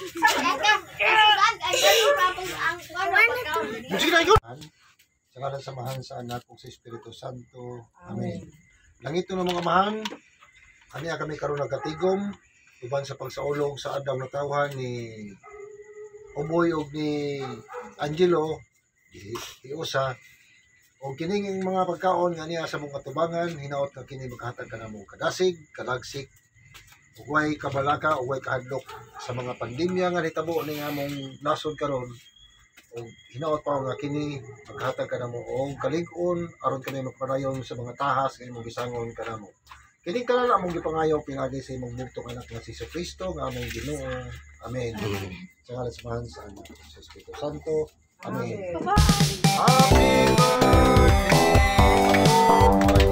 Sa ngalan samahan sa anak ug sa Espiritu Santo. Amen. Langito ng mga amahan, kaniya kami karon nagkatigom uban sa pagsaulog sa adlaw na tawhan ni Uboy ug ni Angelo Iusa. O kining mga pagkaon nga niya sa mga tubangan, hinaot nga kini maghatag kanamo kadasig, kalagsik, ug way kabalaka, ug way kahadlok sa mga pandemya nga nitabo ning among nasod karon. O hinaot pa nga kini maghatag kanamo og kalig-on aron kani magpadayon sa mga tahas nga imong gisangon kanamo. Kini kanala among gipangayo pinagi sa imong bugtong anak nga si Kristo nga among Ginoo. Amen. Sa ngalan samahan sa anak sa Espiritu Santo. Amen. Happy birthday.